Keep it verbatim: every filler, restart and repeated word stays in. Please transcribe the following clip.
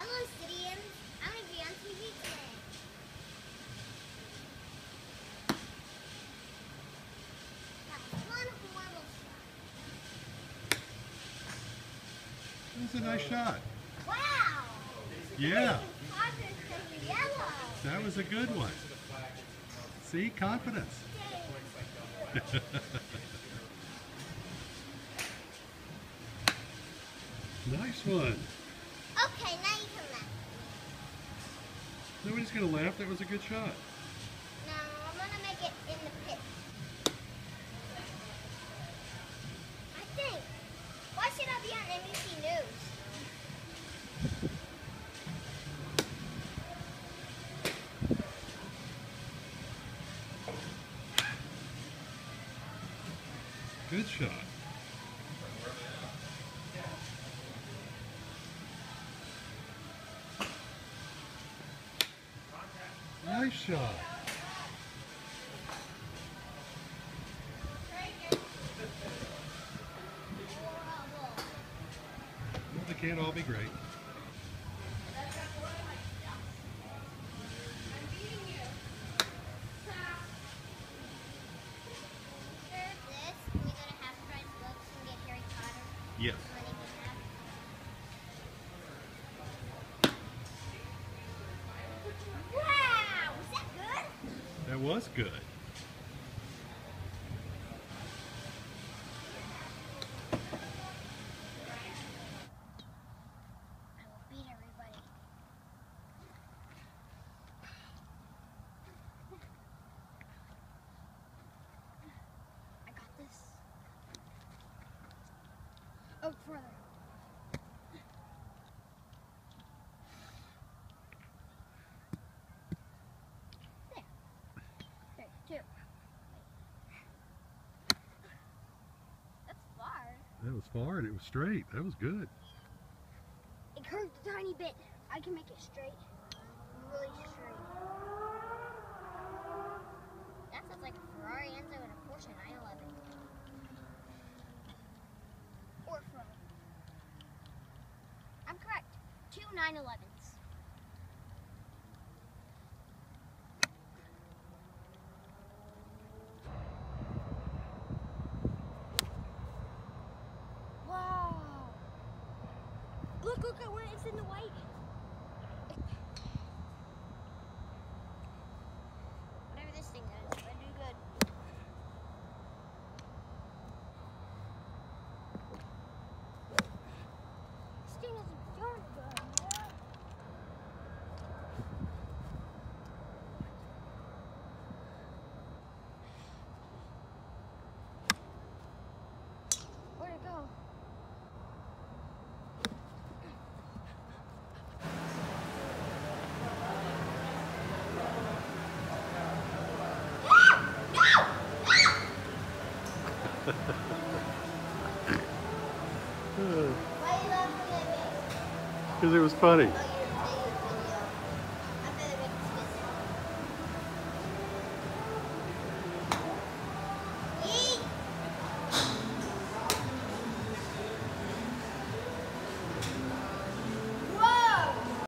Hello, Cityans. I'm going to be on T V today. That was one horrible shot. That was a nice shot. Wow! Yeah. Yellow. That was a good one. See? Confidence. Nice one. Okay, now you can laugh. Nobody's going to laugh. That was a good shot. No, I'm going to make it in the pit. I think. Why should I be on N B C News? Good shot. Nice shot. Well, they can't all be great. Yes. Wow! Was that good? That was good. I will beat everybody. I got this. Oh, further. There. There, two. That's far. That was far and it was straight. That was good. It curved a tiny bit. I can make it straight. Really straight. That sounds like a Ferrari Enzo and a Porsche nine eleven. Or Ferrari. I'm correct. Two nine elevens. Wow. Look, look at where it's in the white. Whatever this thing is, I do good. This thing isn't doing good. Where'd it go? Because it was funny.